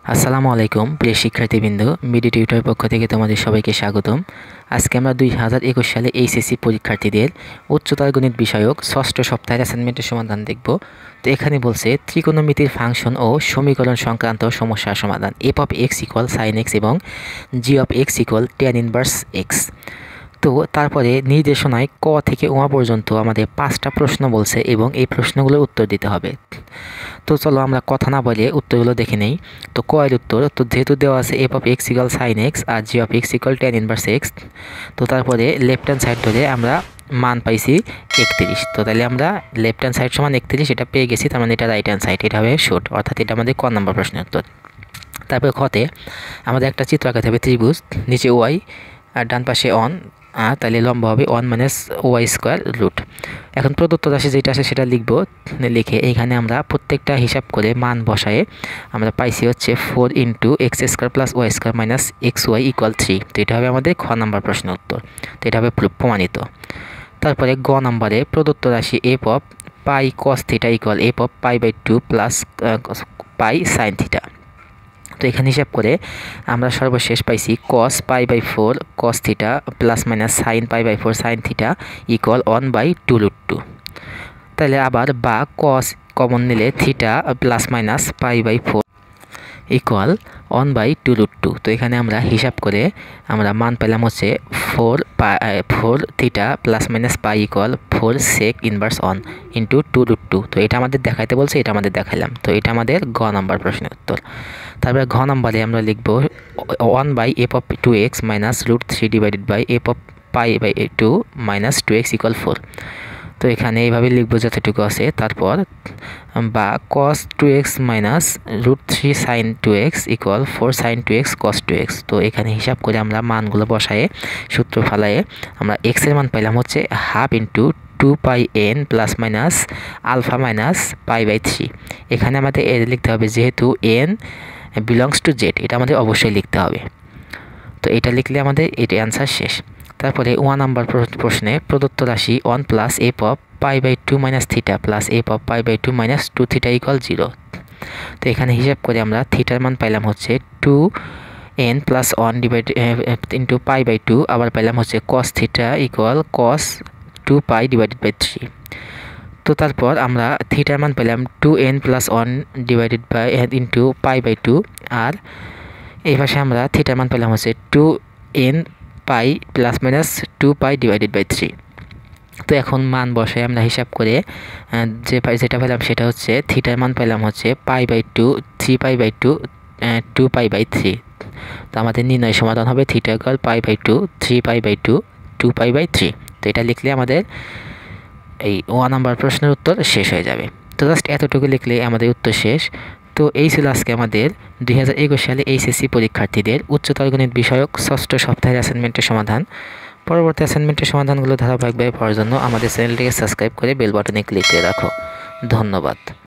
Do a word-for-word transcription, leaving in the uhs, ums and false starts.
আসসালামু আলাইকুম প্রিয় শিক্ষার্থীবৃন্দ, মিডি টিউটরের পক্ষ থেকে তোমাদের সবাইকে স্বাগতম। আজকে আমরা দুই হাজার একুশ সালে এইচএসসি পরীক্ষার্থীদের উচ্চতর গণিত বিষয়ক ষষ্ঠ সপ্তাহের অ্যাসাইনমেন্টের সমাধান দেখব। তো এখানে বলছে ত্রিকোণমিতির ফাংশন ও সমীকরণ সংক্রান্ত সমস্যার সমাধান। F of x equal sine x এবং g of x equal tan inverse x. তো তারপরে নির্দেশনায় ক থেকে ওয়া পর্যন্ত আমাদের পাঁচটা প্রশ্ন বলছে এবং এই প্রশ্নগুলোর উত্তর দিতে হবে। তো চলো আমরা কথা না বলে উত্তরগুলো দেখে নেই। তো ক এর উত্তর, তো যেহেতু দেওয়া আছে f of x equal sine x আর g of x equal tan inverse x, তো তারপরে লেফট হ্যান্ড সাইড ধরে আমরা মান পাইছি একত্রিশ। তো তাহলে আমরা লেফট হ্যান্ড সাইড সমান একত্রিশ এটা পেয়ে গেছি, তার মানে এটা রাইট হ্যান্ড সাইড, এটা হবে শর্ট, অর্থাৎ এটা আমাদের ক নম্বর প্রশ্নের উত্তর। তারপরে খতে আমাদের একটা চিত্র আঁকাতে হবে ত্রিভুজ, নিচে ওয়াই আর ডান পাশে অন, আর তাহলে লম্বা হবে one minus y square root. এখন প্রদত্ত রাশি যেটা আছে সেটা লিখব, লিখে এইখানে আমরা প্রত্যেকটা হিসাব করে মান বসায়ে আমরা পাইছি হচ্ছে four into x square plus y square minus x y equal three. তো এটা হবে আমাদের খ নম্বর প্রশ্নের উত্তর, তো এটা হবে প্রমাণিত। তারপরে গ নম্বরে প্রদত্ত রাশি f of pi cos theta equal f of pi by two plus pi sine theta. তো এখানে হিসাব করে আমরা সর্বশেষ পাইছি cos pi by four cos theta plus minus sine pi by four sine theta equal one by two root two. তাহলে আবার বা কস কমন নিলে theta plus minus pi by four equal one by two root two. তো এখানে আমরা হিসাব করে আমরা মান পেলাম হচ্ছে four pi four theta plus minus pi equal four sec inverse one into two root two. তো এটা আমাদের দেখাইতে বলছে, এটা আমাদের দেখাইলাম। তো এটা আমাদের গ নাম্বার প্রশ্নের উত্তর। তারপরে ঘ নাম্বারে আমরা লিখব one by f of two x minus root three divided by f of pi by two minus two x equal four. তো এখানে এইভাবে লিখবো যতটুকু আছে। তারপর বা cos two x minus root three sine two x equal four sine two x cos two x. তো এখানে হিসাব করে আমরা মানগুলো বসায়ে সূত্র ফালায়ে আমরা এক্সের মান পাইলাম হচ্ছে half into two pi n plus minus alpha minus pi by three. এখানে আমাদের এ লিখতে হবে, যেহেতু এন বিলংস টু জেড, এটা আমাদের অবশ্যই লিখতে হবে। তো এটা লিখলে আমাদের এটা অ্যান্সার শেষ। তারপরে ওয়ান নাম্বার প্রশ্নে প্রদত্ত রাশি one plus f of pi by two minus theta plus f of pi by two minus two theta equal zero. তো এখানে হিসাব করে আমরা থিটার মান পাইলাম হচ্ছে two n plus one divide into pi by two, আবার পাইলাম হচ্ছে cos theta equal cos two pi divided by three. তো তারপর আমরা থিটার মান পেলাম two n plus one divided by into pi by two, আর এই পাশে আমরা থিটার মান পেলাম হচ্ছে two n pi plus minus two pi divided by three. তো এখন মান বসে আমরা হিসাব করে যে যেটা পেলাম সেটা হচ্ছে থিটার মান পেলাম হচ্ছে pi by two three pi by two two pi by three. তো আমাদের নির্ণয় সমাধান হবে theta equal pi by two three pi by two two pi by three. তো এটা লিখলে আমাদের এই ওয়ান নাম্বার প্রশ্নের উত্তর শেষ হয়ে যাবে। তো জাস্ট এতটুকু লিখলে আমাদের উত্তর শেষ। তো এই ছিল আজকে আমাদের দুই হাজার একুশ সালে এইচএসসি পরীক্ষার্থীদের উচ্চতর গণিত বিষয়ক ষষ্ঠ সপ্তাহের অ্যাসাইনমেন্টের সমাধান। পরবর্তী অ্যাসাইনমেন্টের সমাধানগুলো ধারাবাহিকভাবে পাওয়ার জন্য আমাদের চ্যানেলটিকে সাবস্ক্রাইব করে বেল বাটনে ক্লিক করে রাখো। ধন্যবাদ।